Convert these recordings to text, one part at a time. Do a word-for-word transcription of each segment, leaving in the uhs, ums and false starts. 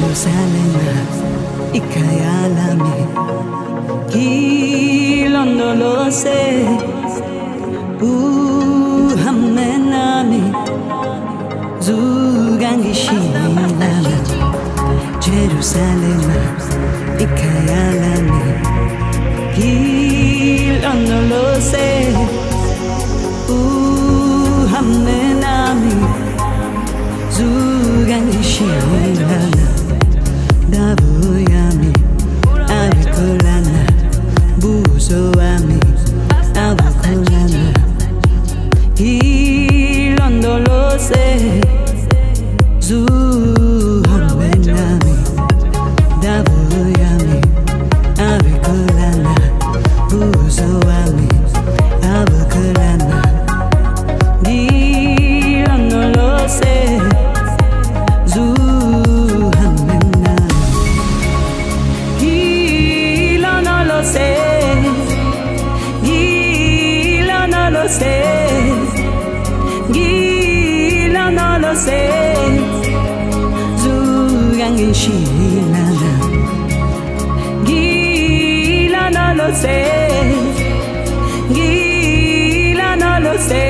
Jerusalema ikayalami kilondo lo se uhamenami zugangishilama Jerusalema ikayalami kilondo lo se uhamenami zugangishilama Davuyami, avikulana, buzoami, avikulana. Ilondo lo se, zuhamenami. Davuyami, avikulana, buzoami, avikulana. Ilondo lo se, zuhamenami. Gila no lo sé, Gila no lo sé, Zugangin Shilana. Gila no lo sé, Gila no lo sé,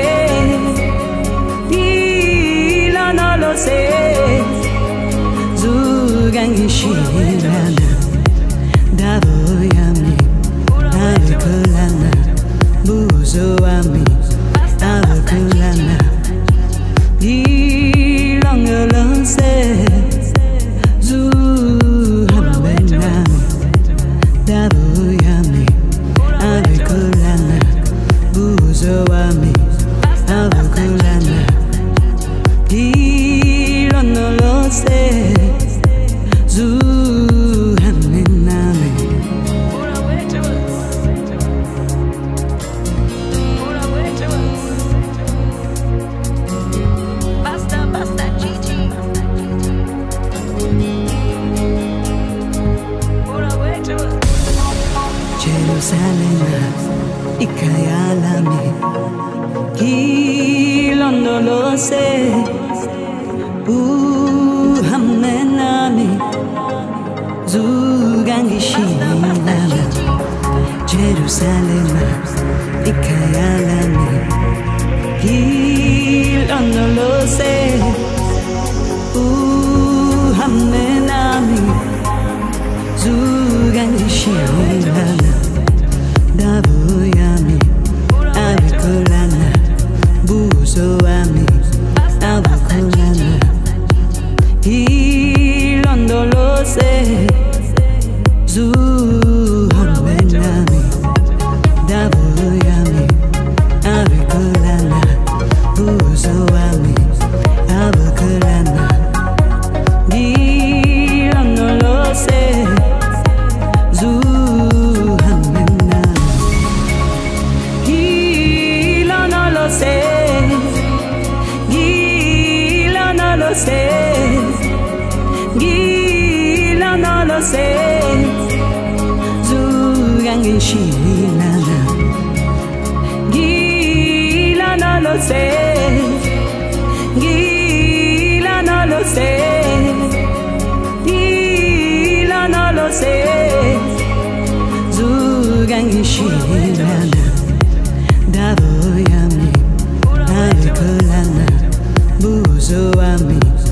Gila no lo sé, Zugangin Shilana. Davuyami, avikulana, buzoami, avikulana. Ilongo lo se, zuhamenami. Davuyami, avikulana, buzoami, avikulana. Ilongo lo se, zuhamenami. Jerusalema ikayalami kilondo lo se uhamenami zugangishilama Jerusalema ikayalami kilondo lo se uhamenami zugangishilama Davuyami, avikulana, buzoami, avikulana. Ilondo lo se, zuhamenami. Davuyami, avikulana, buzoami, avikulana. Ilondo lo se, zuhamenami. Gila no lo sé, Gila no lo sé, Gila no lo sé, Zugangin Shilana. Gila no lo sé, Gila no lo sé, Gila no lo sé, Zugangin Shilana. Davuyami, avikulana, buzoami.